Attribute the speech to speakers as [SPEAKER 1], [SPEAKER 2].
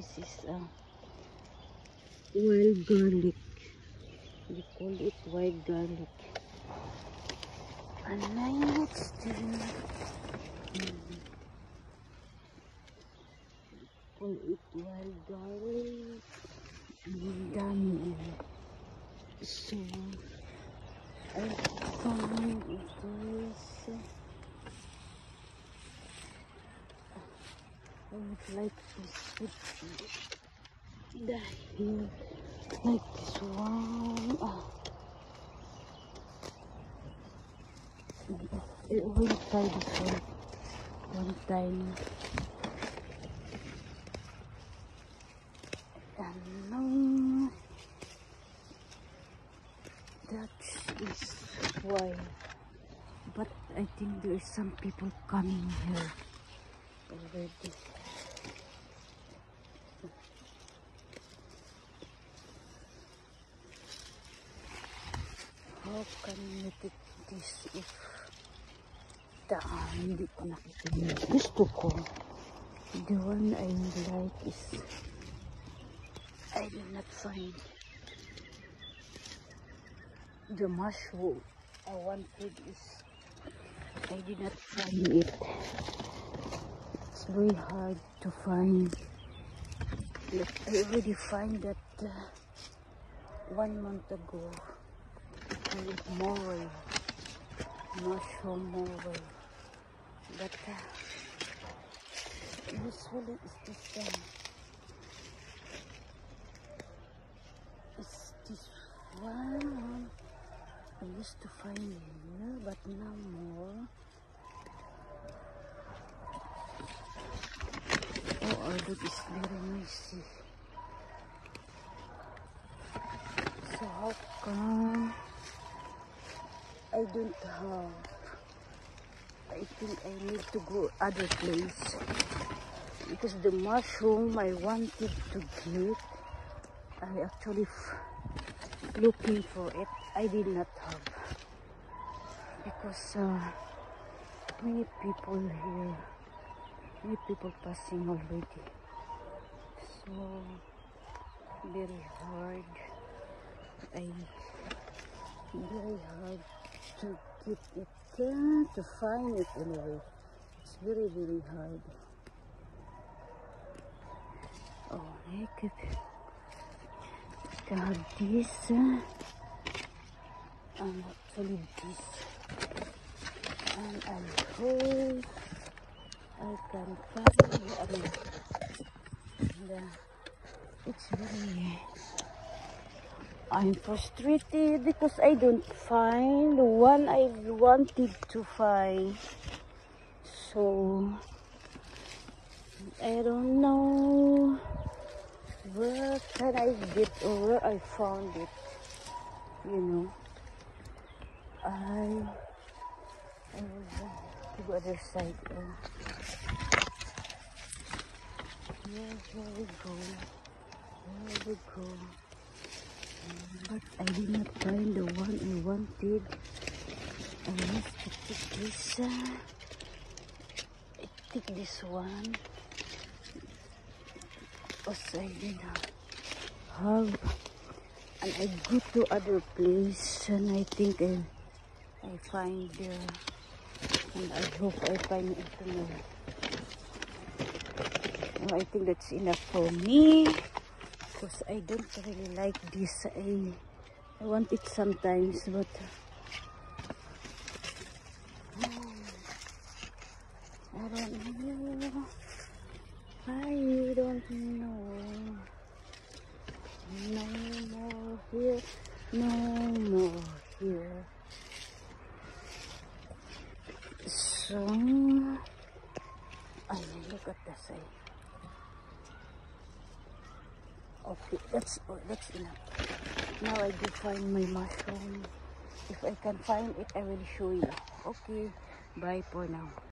[SPEAKER 1] this is wild garlic. They call it wild garlic. And now it's call it wild garlic. And dami. So I found this. I would like to put that here, like this one. I already tried this one time. And now that is why. But I think there is some people coming here already. How can you take this if hindi ko nakita yung gusto ko? The one I like is I did not find the mushroom I wanted is I did not find it. It's very hard to find. Look, I already find that 1 month ago. With more mushroom more, but usually it's this one I used to find here, but now more. Oh, look, it's very noisy. So how come I don't have? I think I need to go other place because the mushroom I wanted to get, I actually looking for it. I did not have because many people here, many people passing already. So very hard. Very hard to get it, to find it anyway. It's very, very hard. Oh, I could have this, and actually this, and I hope I can find it. It's very, I'm frustrated because I don't find the one I wanted to find. So I don't know where can I get or where I found it. You know, I will go to the other side. Here we go. Here we go. But I did not find the one I wanted. I must take this. I take this one. Because I did not have. And I go to other place and I think I find there. And I hope I find it tomorrow. Well, I think that's enough for me. Because I don't really like this. I want it sometimes, but I don't know. I don't know. No more here. No more here. So I look at the side. Okay, that's enough. Now I do find my mushroom. If I can find it, I will show you. Okay, bye for now.